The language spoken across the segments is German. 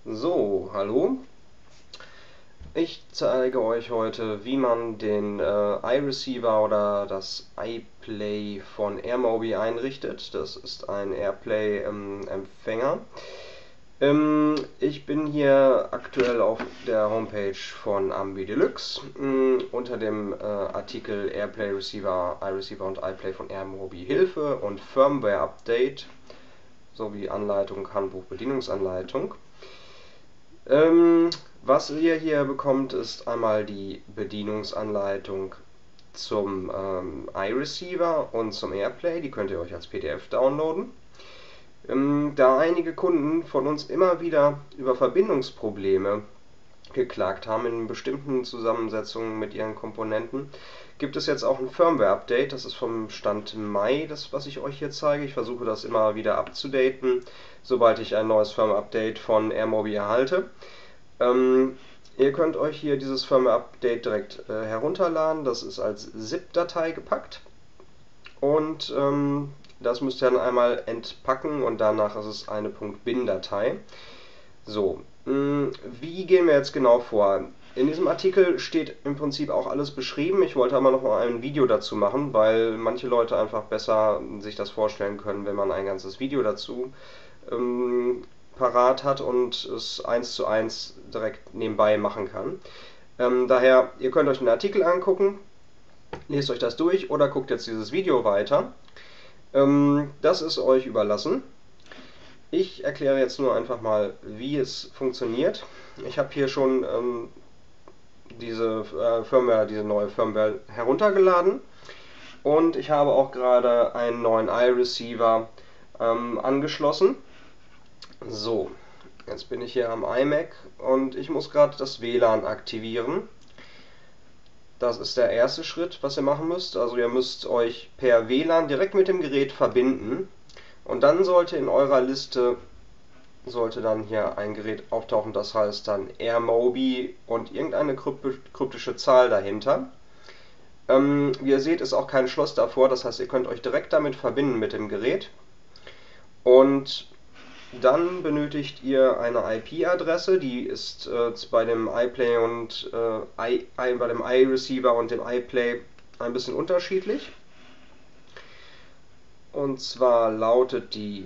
So, hallo. Ich zeige euch heute, wie man den iReceiver oder das iPlay von AirMobi einrichtet. Das ist ein AirPlay-Empfänger. Ich bin hier aktuell auf der Homepage von Ambi Deluxe unter dem Artikel AirPlay Receiver, iReceiver und iPlay von AirMobi Hilfe und Firmware Update sowie Anleitung, Handbuch, Bedienungsanleitung. Was ihr hier bekommt, ist einmal die Bedienungsanleitung zum iReceiver und zum AirPlay. Die könnt ihr euch als PDF downloaden. Da einige Kunden von uns immer wieder über Verbindungsprobleme geklagt haben in bestimmten Zusammensetzungen mit ihren Komponenten, gibt es jetzt auch ein Firmware-Update. Das ist vom Stand Mai, das was ich euch hier zeige. Ich versuche das immer wieder abzudaten, sobald ich ein neues Firmware-Update von AirMobi erhalte. Ihr könnt euch hier dieses Firmware-Update direkt herunterladen. Das ist als ZIP-Datei gepackt. Und das müsst ihr dann einmal entpacken und danach ist es eine .bin-Datei. So, wie gehen wir jetzt genau vor? In diesem Artikel steht im Prinzip auch alles beschrieben. Ich wollte aber noch mal ein Video dazu machen, weil manche Leute einfach besser sich das vorstellen können, wenn man ein ganzes Video dazu parat hat und es 1:1 direkt nebenbei machen kann. Daher, ihr könnt euch den Artikel angucken, lest euch das durch oder guckt jetzt dieses Video weiter. Das ist euch überlassen. Ich erkläre jetzt nur einfach mal, wie es funktioniert. Ich habe hier schon diese neue Firmware heruntergeladen und ich habe auch gerade einen neuen iReceiver angeschlossen. So, jetzt bin ich hier am iMac und ich muss gerade das WLAN aktivieren. Das ist der erste Schritt, was ihr machen müsst. Also ihr müsst euch per WLAN direkt mit dem Gerät verbinden. Und dann sollte in eurer Liste dann hier ein Gerät auftauchen, das heißt dann AirMobi und irgendeine kryptische Zahl dahinter. Wie ihr seht, ist auch kein Schloss davor, das heißt, ihr könnt euch direkt damit verbinden mit dem Gerät. Und dann benötigt ihr eine IP-Adresse, die ist bei dem iPlay und bei dem iReceiver und dem iPlay ein bisschen unterschiedlich. Und zwar lautet die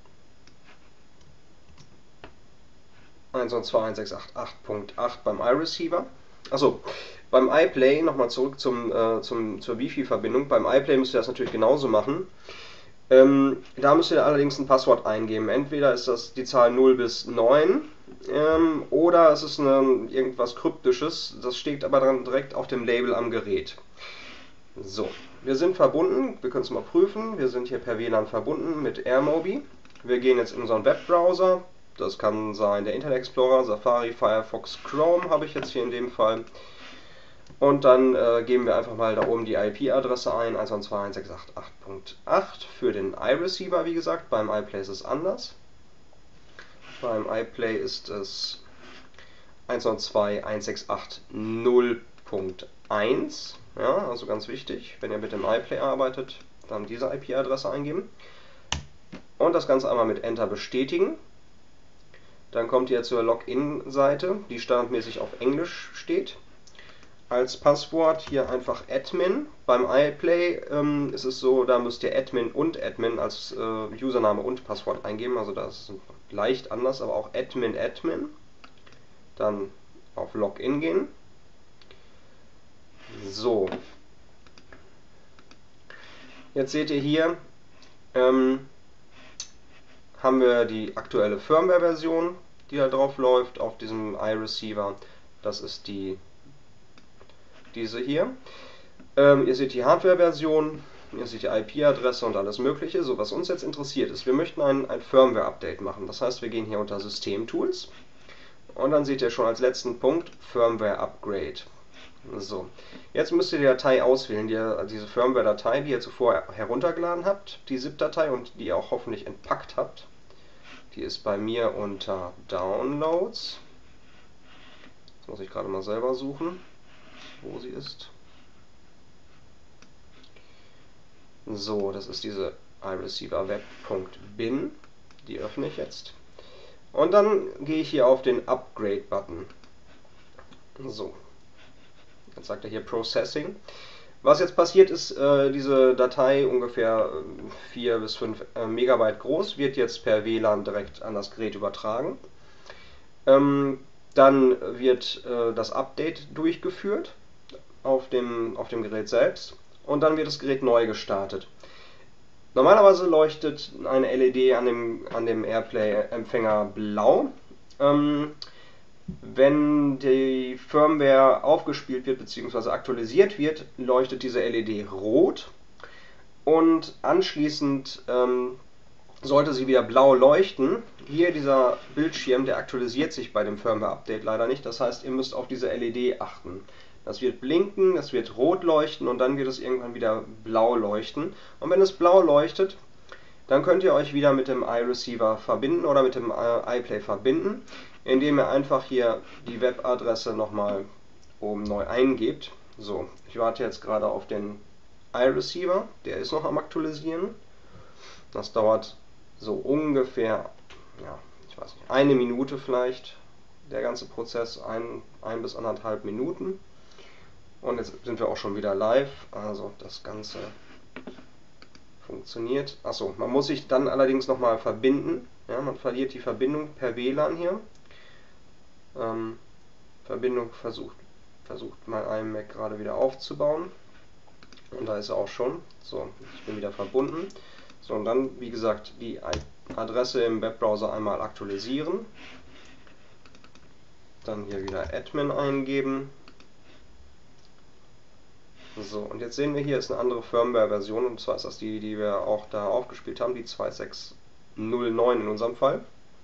192.168.8 beim iReceiver. Achso, beim iPlay, nochmal zurück zur Wi-Fi-Verbindung. Beim iPlay müsst ihr das natürlich genauso machen. Da müsst ihr allerdings ein Passwort eingeben. Entweder ist das die Zahl 0 bis 9 oder es ist irgendwas Kryptisches. Das steht aber dann direkt auf dem Label am Gerät. So, wir sind verbunden. Wir können es mal prüfen. Wir sind hier per WLAN verbunden mit AirMobi. Wir gehen jetzt in unseren Webbrowser. Das kann sein der Internet Explorer, Safari, Firefox, Chrome habe ich jetzt hier in dem Fall. Und dann geben wir einfach mal da oben die IP-Adresse ein, 192.168.8 für den iReceiver, wie gesagt. Beim iPlay ist es anders. Beim iPlay ist es 192.168.0.1. Ja, also ganz wichtig, wenn ihr mit dem iPlay arbeitet, dann diese IP-Adresse eingeben. Und das Ganze einmal mit Enter bestätigen. Dann kommt ihr zur Login-Seite, die standardmäßig auf Englisch steht. Als Passwort hier einfach Admin. Beim iPlay ist es so, da müsst ihr Admin und Admin als Username und Passwort eingeben. Also das ist leicht anders, aber auch Admin. Dann auf Login gehen. So. Jetzt seht ihr hier, haben wir die aktuelle Firmware-Version, die da drauf läuft auf diesem iReceiver. Das ist diese hier. Ihr seht die Hardware-Version, ihr seht die IP-Adresse und alles mögliche. So, was uns jetzt interessiert ist, wir möchten ein Firmware-Update machen. Das heißt, wir gehen hier unter System-Tools und dann seht ihr schon als letzten Punkt Firmware-Upgrade. So, jetzt müsst ihr die Datei auswählen, diese Firmware-Datei, die ihr zuvor heruntergeladen habt, die ZIP-Datei und die ihr auch hoffentlich entpackt habt. Die ist bei mir unter Downloads. Das muss ich gerade mal selber suchen, wo sie ist. So, das ist diese iReceiver web.bin. Die öffne ich jetzt. Und dann gehe ich hier auf den Upgrade-Button. So, jetzt sagt er hier Processing. Was jetzt passiert ist, diese Datei ungefähr 4 bis 5 Megabyte groß, wird jetzt per WLAN direkt an das Gerät übertragen. Dann wird das Update durchgeführt auf dem Gerät selbst und dann wird das Gerät neu gestartet. Normalerweise leuchtet eine LED an dem AirPlay-Empfänger blau. Wenn die Firmware aufgespielt wird bzw. aktualisiert wird, leuchtet diese LED rot und anschließend sollte sie wieder blau leuchten. Hier dieser Bildschirm, der aktualisiert sich bei dem Firmware-Update leider nicht, das heißt, ihr müsst auf diese LED achten. Das wird blinken, das wird rot leuchten und dann wird es irgendwann wieder blau leuchten. Und wenn es blau leuchtet, dann könnt ihr euch wieder mit dem iReceiver verbinden oder mit dem iPlay verbinden, indem ihr einfach hier die Webadresse nochmal oben neu eingebt. So, ich warte jetzt gerade auf den iReceiver, der ist noch am Aktualisieren. Das dauert so ungefähr, ja, ich weiß nicht, 1 Minute vielleicht, der ganze Prozess, 1 bis 1,5 Minuten. Und jetzt sind wir auch schon wieder live, also das Ganze funktioniert. Achso, man muss sich dann allerdings nochmal verbinden. Ja, man verliert die Verbindung per WLAN hier. Verbindung versucht mein iMac gerade wieder aufzubauen. Und da ist er auch schon. So, ich bin wieder verbunden. So, und dann, wie gesagt, die Adresse im Webbrowser einmal aktualisieren. Dann hier wieder Admin eingeben. So, und jetzt sehen wir, hier ist eine andere Firmware-Version, und zwar ist das die wir auch da aufgespielt haben, die 2609 in unserem Fall.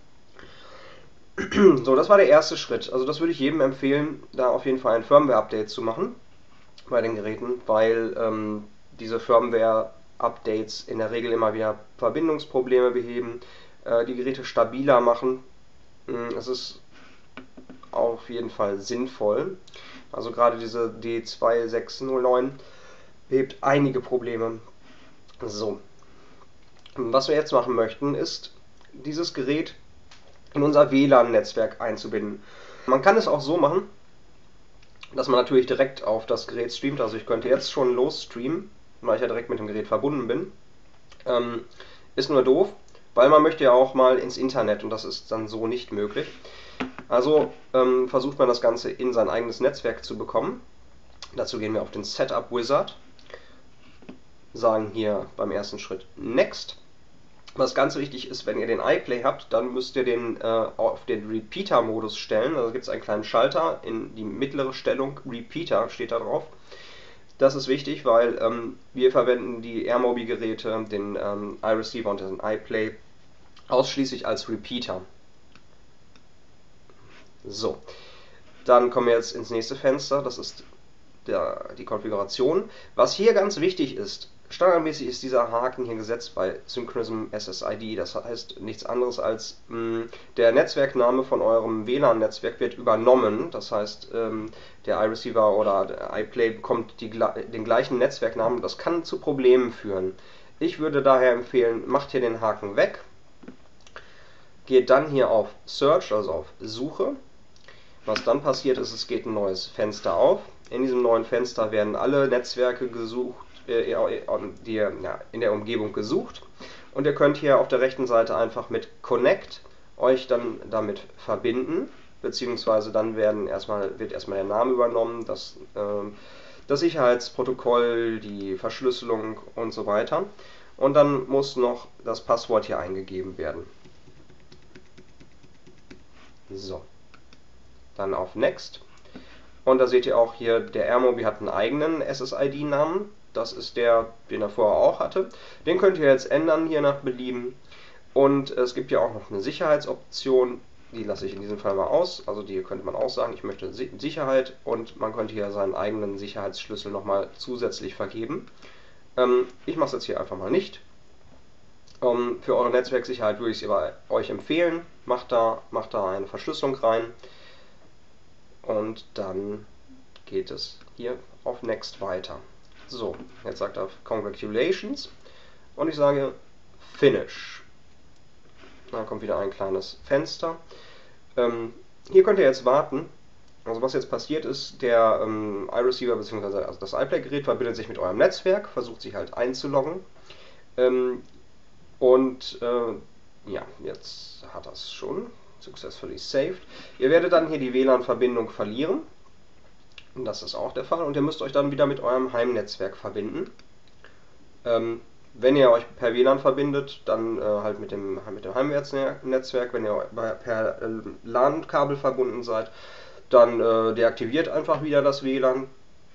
So, das war der erste Schritt. Also das würde ich jedem empfehlen, da auf jeden Fall ein Firmware-Update zu machen bei den Geräten, weil diese Firmware-Updates in der Regel immer wieder Verbindungsprobleme beheben, die Geräte stabiler machen. Es ist auf jeden Fall sinnvoll. Also gerade diese D2609 behebt einige Probleme. So, was wir jetzt machen möchten, ist dieses Gerät in unser WLAN-Netzwerk einzubinden. Man kann es auch so machen, dass man natürlich direkt auf das Gerät streamt. Also ich könnte jetzt schon losstreamen, weil ich ja direkt mit dem Gerät verbunden bin. Ist nur doof, weil man möchte ja auch mal ins Internet und das ist dann so nicht möglich. Also versucht man das Ganze in sein eigenes Netzwerk zu bekommen. Dazu gehen wir auf den Setup Wizard, sagen hier beim ersten Schritt Next. Was ganz wichtig ist, wenn ihr den iPlay habt, dann müsst ihr den auf den Repeater-Modus stellen. Also gibt es einen kleinen Schalter in die mittlere Stellung, Repeater steht da drauf. Das ist wichtig, weil wir verwenden die AirMobi-Geräte, den iReceiver und den iPlay ausschließlich als Repeater. So, dann kommen wir jetzt ins nächste Fenster, das ist die Konfiguration. Was hier ganz wichtig ist, standardmäßig ist dieser Haken hier gesetzt bei Synchronism SSID. Das heißt nichts anderes als der Netzwerkname von eurem WLAN-Netzwerk wird übernommen. Das heißt, der iReceiver oder der iPlay bekommt den gleichen Netzwerknamen. Das kann zu Problemen führen. Ich würde daher empfehlen, macht hier den Haken weg. Geht dann hier auf Search, also auf Suche. Was dann passiert ist, es geht ein neues Fenster auf. In diesem neuen Fenster werden alle Netzwerke gesucht, die in der Umgebung gesucht. Und ihr könnt hier auf der rechten Seite einfach mit Connect euch dann damit verbinden, beziehungsweise dann wird erstmal der Name übernommen, das Sicherheitsprotokoll, die Verschlüsselung und so weiter. Und dann muss noch das Passwort hier eingegeben werden. So. Dann auf Next. Und da seht ihr auch hier, der AirMobi hat einen eigenen SSID-Namen. Das ist der, den er vorher auch hatte. Den könnt ihr jetzt ändern, hier nach Belieben. Und es gibt ja auch noch eine Sicherheitsoption. Die lasse ich in diesem Fall mal aus. Also die könnte man auch sagen, ich möchte Sicherheit. Und man könnte hier seinen eigenen Sicherheitsschlüssel nochmal zusätzlich vergeben. Ich mache es jetzt hier einfach mal nicht. Für eure Netzwerksicherheit würde ich es euch empfehlen. Macht da eine Verschlüsselung rein. Und dann geht es hier auf Next weiter. So, jetzt sagt er Congratulations und ich sage Finish. Dann kommt wieder ein kleines Fenster. Hier könnt ihr jetzt warten. Also was jetzt passiert ist, der iReceiver bzw. also das iPlay-Gerät verbindet sich mit eurem Netzwerk, versucht sich halt einzuloggen. Ja, jetzt hat das schon successfully saved. Ihr werdet dann hier die WLAN-Verbindung verlieren. Und das ist auch der Fall. Und ihr müsst euch dann wieder mit eurem Heimnetzwerk verbinden. Wenn ihr euch per WLAN verbindet, dann halt mit dem Heimnetzwerk. Wenn ihr per LAN-Kabel verbunden seid, dann deaktiviert einfach wieder das WLAN.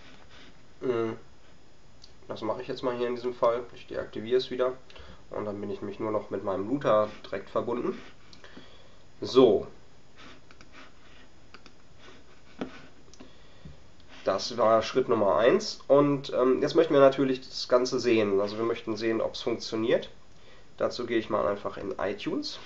Das mache ich jetzt mal hier in diesem Fall. Ich deaktiviere es wieder. Und dann bin ich mich nur noch mit meinem Router direkt verbunden. So. Das war Schritt Nummer 1. Und jetzt möchten wir natürlich das Ganze sehen. Also wir möchten sehen, ob es funktioniert. Dazu gehe ich mal einfach in iTunes.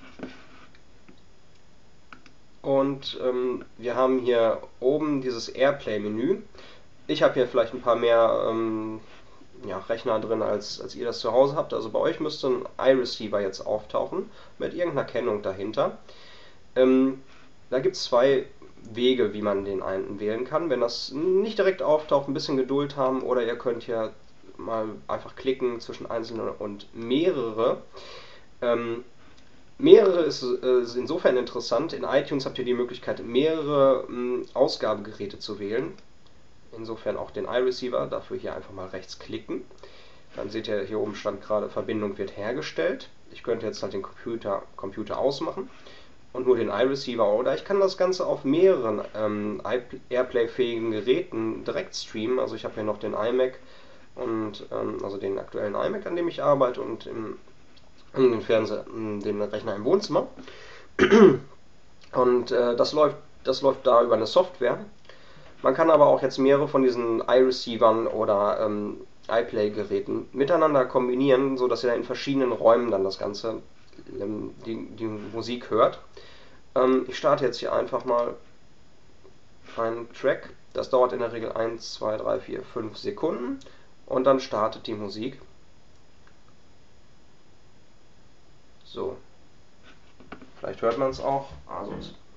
Und wir haben hier oben dieses Airplay-Menü. Ich habe hier vielleicht ein paar mehr Rechner drin, als ihr das zu Hause habt. Also bei euch müsste ein iReceiver jetzt auftauchen, mit irgendeiner Kennung dahinter. Da gibt es zwei Wege, wie man den einen wählen kann. Wenn das nicht direkt auftaucht, ein bisschen Geduld haben, oder ihr könnt hier mal einfach klicken zwischen einzelne und mehrere. Mehrere ist insofern interessant. In iTunes habt ihr die Möglichkeit, mehrere Ausgabegeräte zu wählen. Insofern auch den iReceiver. Dafür hier einfach mal rechts klicken. Dann seht ihr, hier oben stand gerade, Verbindung wird hergestellt. Ich könnte jetzt halt den Computer ausmachen und nur den iReceiver, oder ich kann das Ganze auf mehreren Airplay-fähigen Geräten direkt streamen. Also ich habe hier noch den iMac und also den aktuellen iMac, an dem ich arbeite, und den Fernseher, den Rechner im Wohnzimmer. Und das läuft da über eine Software. Man kann aber auch jetzt mehrere von diesen iReceivern oder iPlay-Geräten miteinander kombinieren, sodass ihr in verschiedenen Räumen dann das Ganze, die Musik hört. Ich starte jetzt hier einfach mal einen Track. Das dauert in der Regel 1, 2, 3, 4, 5 Sekunden und dann startet die Musik. So. Vielleicht hört man es auch. Also,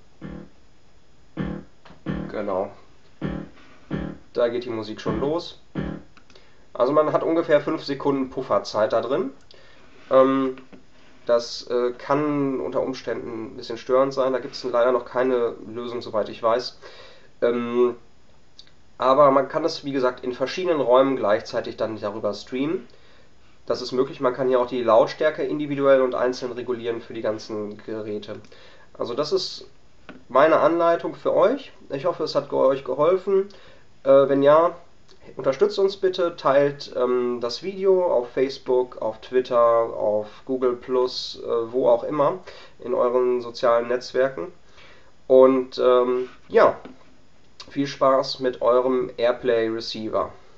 genau. Da geht die Musik schon los. Also man hat ungefähr 5 Sekunden Pufferzeit da drin. Das kann unter Umständen ein bisschen störend sein. Da gibt es leider noch keine Lösung, soweit ich weiß. Aber man kann das, wie gesagt, in verschiedenen Räumen gleichzeitig dann darüber streamen. Das ist möglich. Man kann hier auch die Lautstärke individuell und einzeln regulieren für die ganzen Geräte. Also das ist meine Anleitung für euch. Ich hoffe, es hat euch geholfen. Wenn ja, unterstützt uns bitte, teilt das Video auf Facebook, auf Twitter, auf Google+, wo auch immer, in euren sozialen Netzwerken. Und ja, viel Spaß mit eurem Airplay Receiver.